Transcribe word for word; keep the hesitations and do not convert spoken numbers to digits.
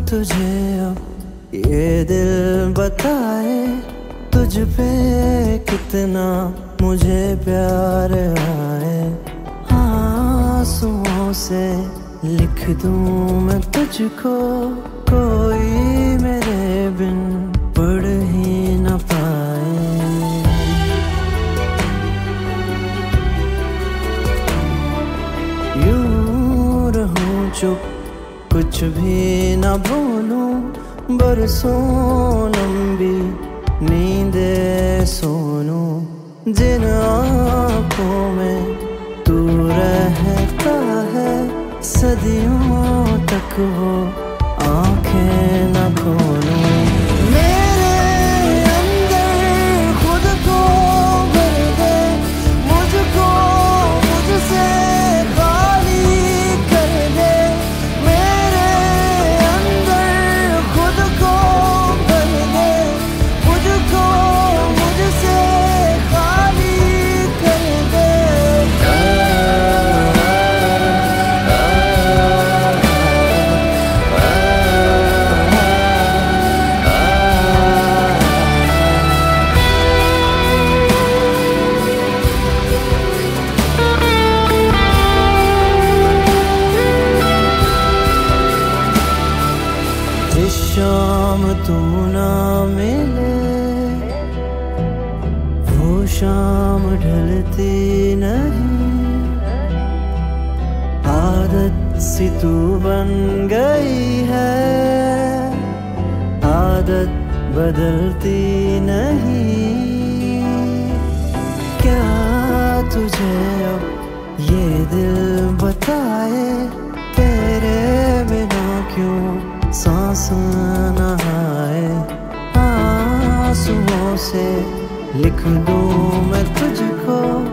तुझे अब ये दिल बताए तुझ पे कितना मुझे प्यार आए। आंसुओं से लिख दूं मैं तुझको, कोई मेरे बिन पढ़ ही न पाए। यूं रहूं चुप, कुछ भी न बोलूं, बरसों लंबी नींदे सोनूं। जिन आँखों में तू रहता है, सदियों तक वो आँखें न खोलूं। मेरे अंदर खुद को भर दे, मुझको मुझसे खाली कर दे। मेरे अंदर खुद को भर दे, मुझको मुझसे खाली कर दे। जिस शाम तू ना मिले, वो शाम ढलती नहीं। आदत सी तू बन गई है, आदत बदलती नहीं। क्या तुझे अब ये दिल बताए, तेरे बिना क्यों सांस न आए। आंसुओं से लिख दूं मैं तुझको,